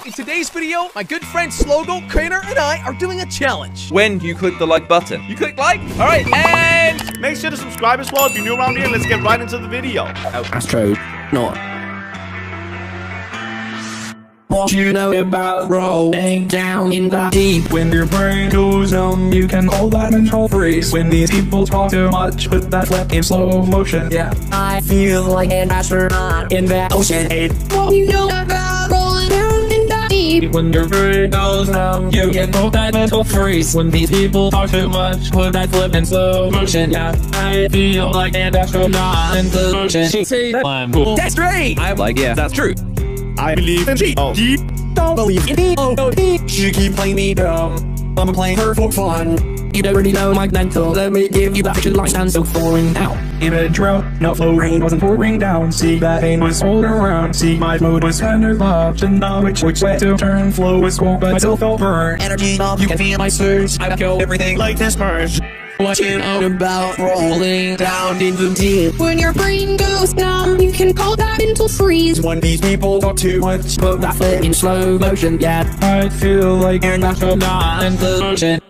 In today's video, my good friend Slogo, Craner, and I are doing a challenge. When you click the like button. You click like? Alright, and make sure to subscribe as well if you're new around here. Let's get right into the video. That's true. Not. What you know about rolling down in the deep? When your brain goes numb, you can call that mental freeze. When these people talk too much, put that flip in slow motion. Yeah, I feel like an astronaut in the ocean. What you know about rolling down in the deep? When your brain goes numb, you can call that mental freeze. When these people talk too much, put that flip in slow motion. Yeah, I feel like an astronaut in the ocean. I'm cool. That's great. I'm like, yeah, that's true. I believe in G.O.D. Don't believe in G.O.D. She keep playing me dumb. I'm playing her for fun. You don't really know my mental. Let me give you that picture like stand so foreign now. In a drought, no flow, rain wasn't pouring down. See, that pain was all around. See, my mode was kind of up to know which way to turn. Flow was cold, but I still felt burn. Energy up, you can feel my surge. I kill everything like this purge. What you know about rolling down in the deep? When your brain goes numb, you can call that mental freeze. When these people talk too much, put that foot in slow motion. Yeah, I feel like an astronaut in the ocean.